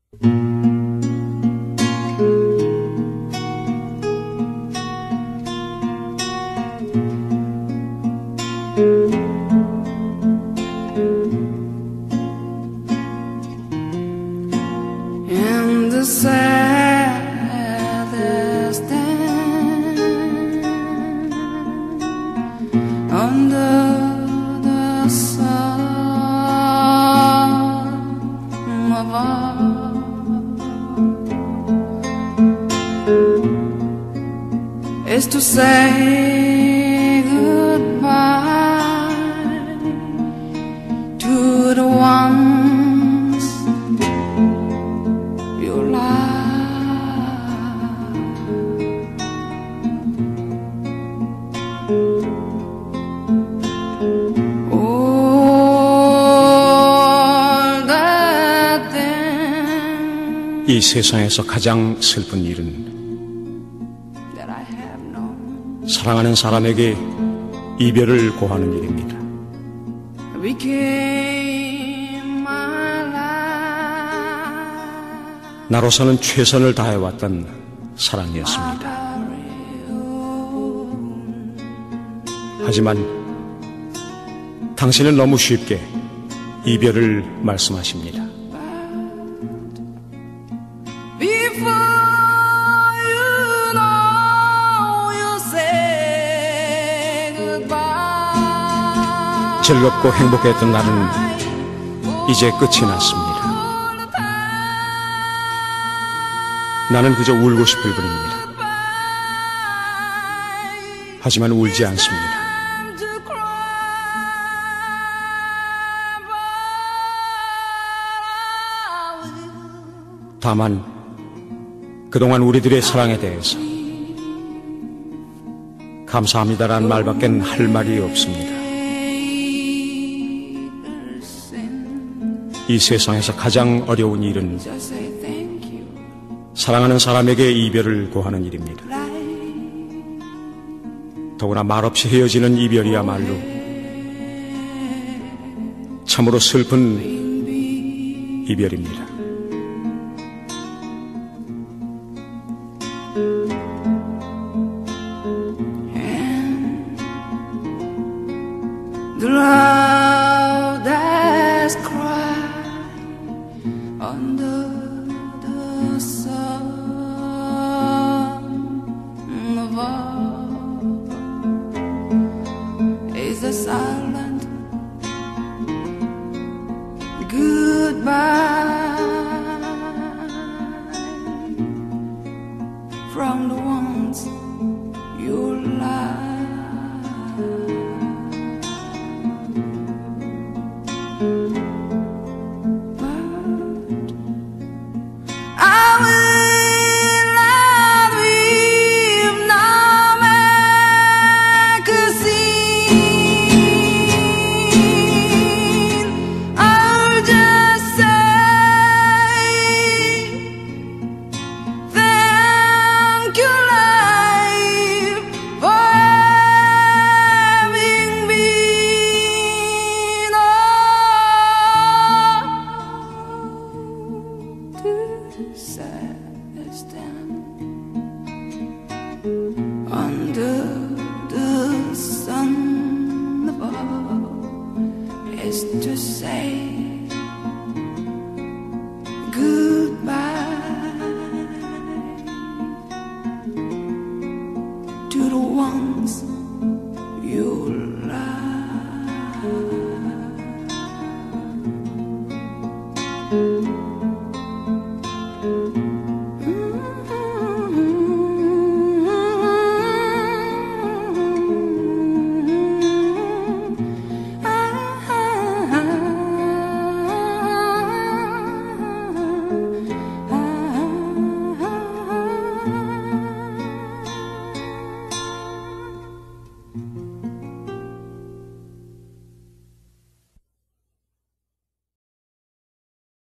And the saddest end under the sun of all is to say goodbye to the ones you love. All that then 이 세상에서 가장 슬픈 일은 that I have known 사랑하는 사람에게 이별을 고하는 일입니다. became my life. 나로서는 최선을 다해왔던 사랑이었습니다. 하지만 당신은 너무 쉽게 이별을 말씀하십니다. Before you know you say goodbye. 즐겁고 행복했던 날은 이제 끝이 났습니다. 나는 그저 울고 싶을 뿐입니다. 하지만 울지 않습니다. 다만 그동안 우리들의 사랑에 대해서 감사합니다라는 말밖엔 할 말이 없습니다. 이 세상에서 가장 어려운 일은 사랑하는 사람에게 이별을 고하는 일입니다. 더구나 말없이 헤어지는 이별이야말로 참으로 슬픈 이별입니다. The loudest cry under the sun of all is a silent goodbye from the ones you love. Under the sun above is to say